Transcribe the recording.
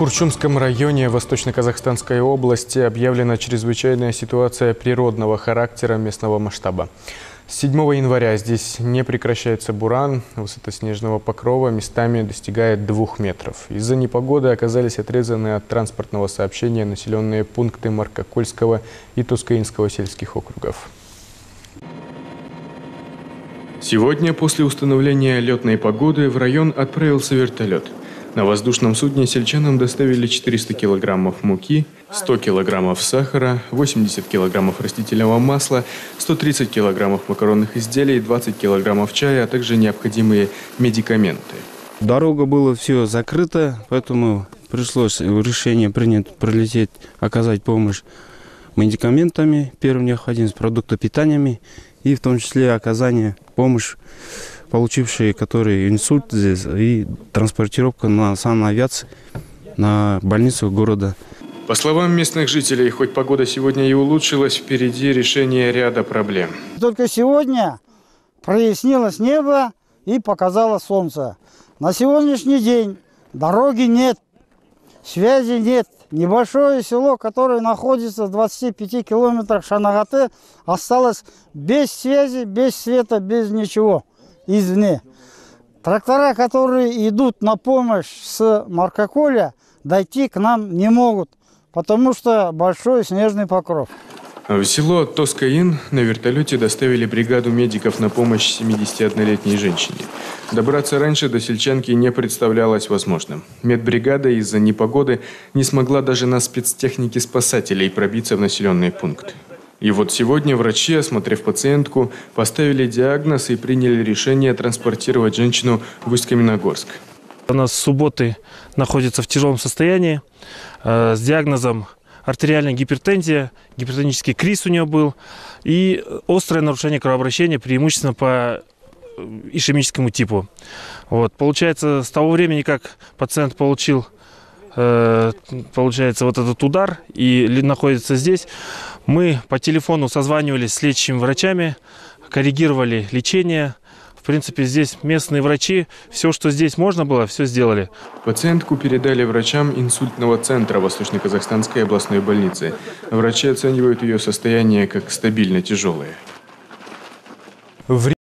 Курчумском районе Восточно-Казахстанской области объявлена чрезвычайная ситуация природного характера местного масштаба. С 7 января здесь не прекращается буран, высота снежного покрова местами достигает 2 метров. Из-за непогоды оказались отрезаны от транспортного сообщения населенные пункты Маркокольского и Тускаинского сельских округов. Сегодня, после установления летной погоды, в район отправился вертолет. На воздушном судне сельчанам доставили 400 килограммов муки, 100 килограммов сахара, 80 килограммов растительного масла, 130 килограммов макаронных изделий, 20 килограммов чая, а также необходимые медикаменты. Дорога была все закрыта, поэтому пришлось решение принять пролететь, оказать помощь медикаментами, первой необходимости, продукты питания и в том числе оказание помощи, получившие которые инсульт здесь, и транспортировка на санавиации на больницу города. По словам местных жителей, хоть погода сегодня и улучшилась, впереди решение ряда проблем. Только сегодня прояснилось небо и показало солнце. На сегодняшний день дороги нет, связи нет. Небольшое село, которое находится в 25 километрах Шанагаты, осталось без связи, без света, без ничего извне. Трактора, которые идут на помощь с Маркоколя, дойти к нам не могут, потому что большой снежный покров. В село Тоскаин на вертолете доставили бригаду медиков на помощь 71-летней женщине. Добраться раньше до сельчанки не представлялось возможным. Медбригада из-за непогоды не смогла даже на спецтехнике спасателей пробиться в населенный пункт. И вот сегодня врачи, осмотрев пациентку, поставили диагноз и приняли решение транспортировать женщину в Усть-Каменогорск. Она с субботы находится в тяжелом состоянии с диагнозом артериальная гипертензия, гипертонический криз у нее был и острое нарушение кровообращения, преимущественно по ишемическому типу. Вот. Получается, с того времени, как пациент получил получается, вот этот удар и находится здесь, мы по телефону созванивались с лечащими врачами, коррегировали лечение. В принципе, здесь местные врачи, все, что здесь можно было, все сделали. Пациентку передали врачам инсультного центра Восточно-Казахстанской областной больницы. Врачи оценивают ее состояние как стабильно тяжелое.